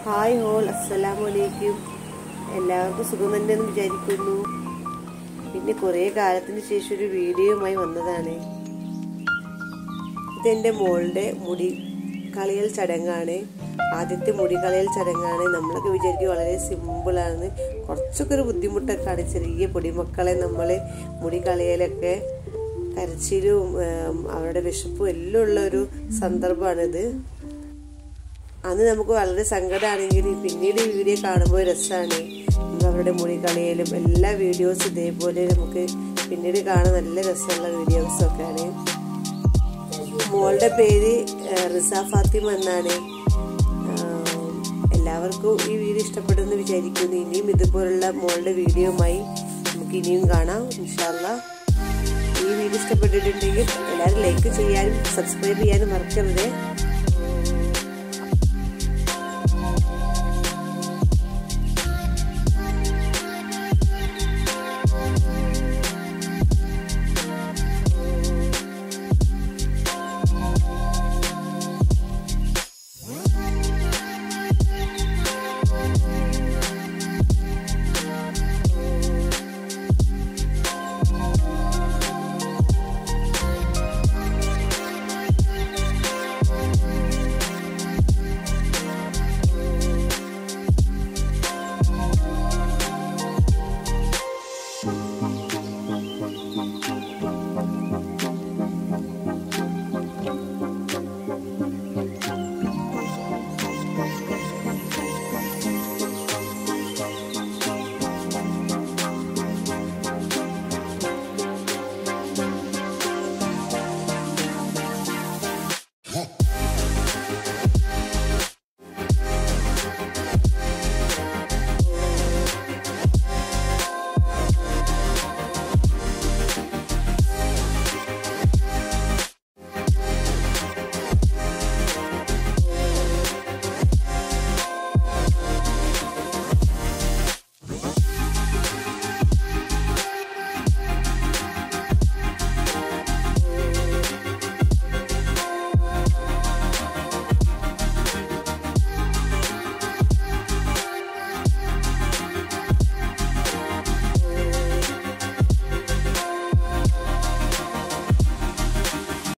Hi whole അസ്സലാമു അലൈക്കും. എല്ലാവർക്കും സുഖം തന്നെയെന്ന് വിചാരിക്കുന്നു. പിന്നെ കുറേ കാലത്തിന് ശേഷം ഒരു വീഡിയോയുമായി വന്നതാണ്. ഇതെൻ്റെ മോളുടെ മുടി കളയൽ ചടങ്ങാണ്. ആദ്യത്തെ മുടി കളയൽ ചടങ്ങാണ്. നമ്മളൊക്കെ വിചാരിക്കും വളരെ സിമ്പിളാണ്, കുറച്ചൊക്കെ ഒരു ബുദ്ധിമുട്ടൊക്കെയാണ്. ചെറിയ പൊടിമക്കളെ നമ്മൾ മുടി കളയലൊക്കെ കരച്ചിലും അവരുടെ വിശപ്പും എല്ലാം ഉള്ള ഒരു സന്ദർഭമാണിത്. അന്ന് നമുക്ക് വളരെ സങ്കടമാണെങ്കിലും പിന്നീട് ഈ വീഡിയോ കാണുമ്പോൾ രസമാണ്. അവരുടെ മുടി കളയലും എല്ലാ വീഡിയോസും ഇതേപോലെ നമുക്ക് പിന്നീട് കാണാൻ നല്ല രസമുള്ള വീഡിയോസൊക്കെയാണ്. മോളുടെ പേര് റിസ ഫാത്തിമ എന്നാണ്. എല്ലാവർക്കും ഈ വീഡിയോ ഇഷ്ടപ്പെടുമെന്ന് വിചാരിക്കുന്നു. ഇനിയും ഇതുപോലുള്ള മോളുടെ വീഡിയോയുമായി നമുക്ക് ഇനിയും കാണാം ഇൻഷാ അല്ലാഹ്. ഈ വീഡിയോ ഇഷ്ടപ്പെട്ടിട്ടുണ്ടെങ്കിൽ എല്ലാവരും ലൈക്ക് ചെയ്യാനും സബ്സ്ക്രൈബ് ചെയ്യാനും മറക്കരുത്.